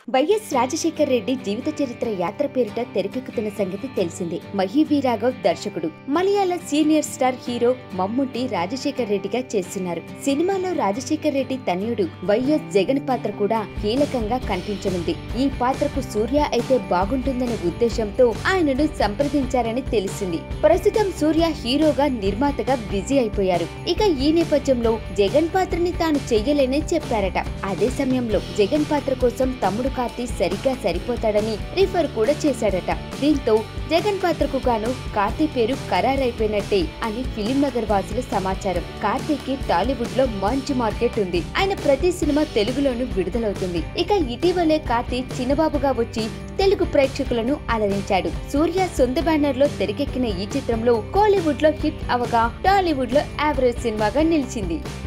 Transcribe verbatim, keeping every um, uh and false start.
YS Rajasekhar Reddy జీవిత చరిత్ర యాత్ర పేరిట తెరకెక్కుతున్న సంగతి తెలిసిందే. మహీవి రాఘవ్ దర్శకుడు. మలయాళ senior star hero Mammootty Rajasekhar రెడ్డిగా చేస్తున్నారు. సినిమాలో రాజశేఖర్ రెడ్డి తనయుడు వైఎస్ జగన్ పాత్ర కూడా కీలకంగా కనిపించనుంది. ఈ పాత్రకు సూర్య అయితే బాగుంటుందనే ఉద్దేశంతో ఆయనను సంప్రదించారని తెలిసింది. ప్రస్తుతం సూర్య హీరోగా నిర్మాతగా బిజీ అయిపోయారు. ఇక ఈ నేపథ్యంలో జగన్ పాత్రని తాను చెయ్యలేనని చెప్పారట. అదే సమయంలో జగన్ పాత్ర కోసం తమ్ముడు కార్తీ సరిగ్గా సరిపోతాడని రిఫర్ కూడా చేశాడట. దీంతో జగన్ పాత్రకు గాను కార్తీ పేరు ఖరారైపోయినట్టే అని ఫిలిం నగర్ వాసుల సమాచారం. కార్తీకి టాలీవుడ్ లో మంచి మార్కెట్ ఉంది. ఆయన ప్రతి సినిమా తెలుగులోనూ విడుదలవుతుంది. ఇక ఇటీవలే కార్తీ చిన్నబాబుగా వచ్చి తెలుగు ప్రేక్షకులను అలరించాడు. సూర్య సొంత బ్యానర్ లో తెరకెక్కిన ఈ చిత్రంలో కోలీవుడ్ లో హిట్ అవగా టాలీవుడ్ లో యావరేజ్ సినిమాగా నిలిచింది.